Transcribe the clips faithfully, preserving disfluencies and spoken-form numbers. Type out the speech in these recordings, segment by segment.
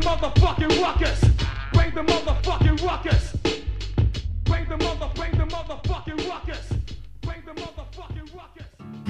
motherfucking ruckus. Bring the motherfucking ruckus. Bring the mother, bring the motherfucking ruckus. Bring the motherfucking ruckus.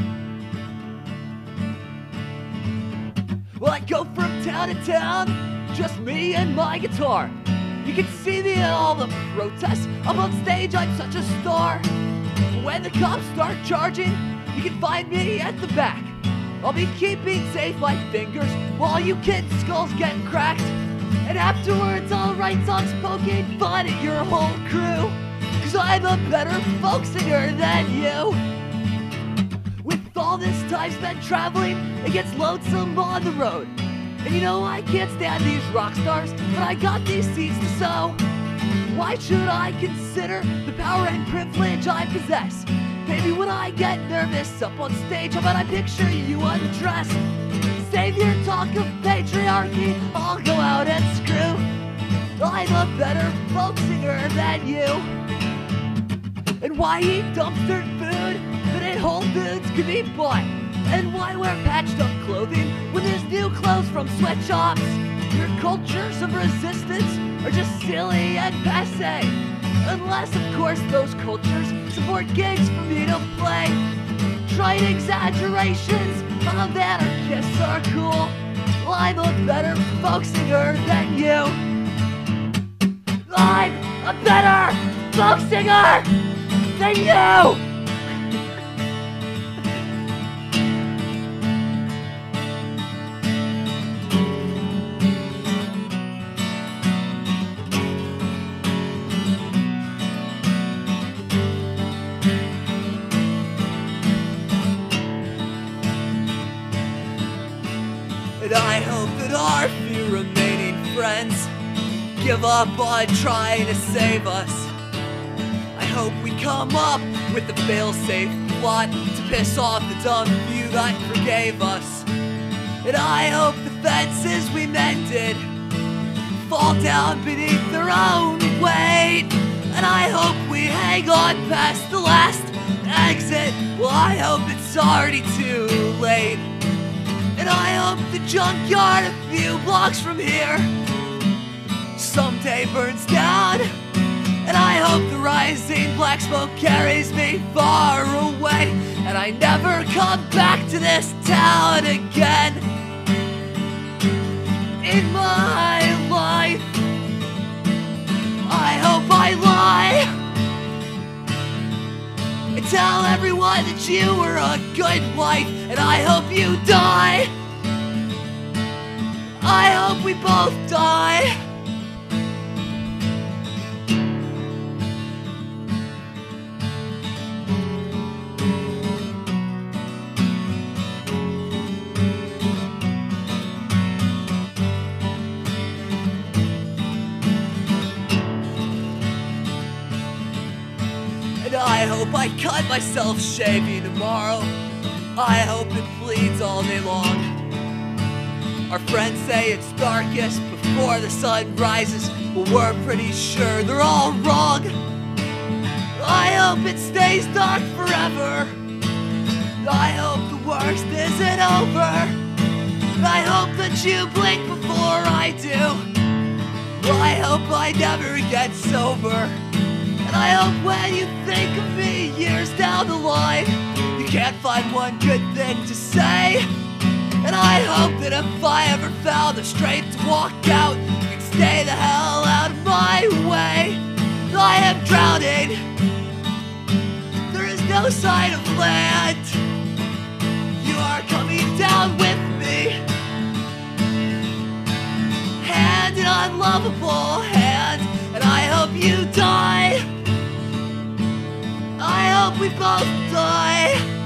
Well, I go from town to town, just me and my guitar. You can see me in all the protests. Up on stage, I'm such a star. When the cops start charging, you can find me at the back. I'll be keeping safe my fingers while you kids' skulls get cracked. And afterwards, I'll write songs poking fun at your whole crew. Cause I'm a better folk singer than you. With all this time spent traveling, it gets lonesome on the road. And you know I can't stand these rock stars, but I got these seeds to sow. Why should I consider the power and privilege I possess? Maybe when I get nervous up on stage, how about I picture you undressed? Save your talk of patriarchy, I'll go out and screw. I'm a better folk singer than you. And why eat dumpster food that at Whole Foods could be bought? And why wear patched up clothing when there's new clothes from sweatshops? Your cultures of resistance are just silly and passe. Unless, of course, those cultures support gigs for me to play. Trite exaggerations of anarchists are cool. Well, I'm a better folk singer than you. I'm a better folk singer than you! And I hope that our few remaining friends give up on trying to save us. I hope we come up with a fail-safe plot to piss off the dumb few that forgave us. And I hope the fences we mended fall down beneath their own weight. And I hope we hang on past the last exit. Well, I hope it's already too late. And I hope the junkyard a few blocks from here someday burns down. And I hope the rising black smoke carries me far away, and I never come back to this town again in my life. I hope I lie and tell everyone that you were a good wife, and I hope you die. I hope we both die. And I hope I cut myself shaving tomorrow. I hope it bleeds all day long. Our friends say it's darkest before the sun rises, but we're pretty sure they're all wrong. I hope it stays dark forever. I hope the worst isn't over. I hope that you blink before I do. I hope I never get sober. And I hope when you think of me years down the line, you can't find one good thing to say. And I hope that if I ever found the strength to walk out, you'd stay the hell out of my way. I am drowning. There is no sign of land. You are coming down with me. Hand in unlovable hand. And I hope you die. I hope we both die.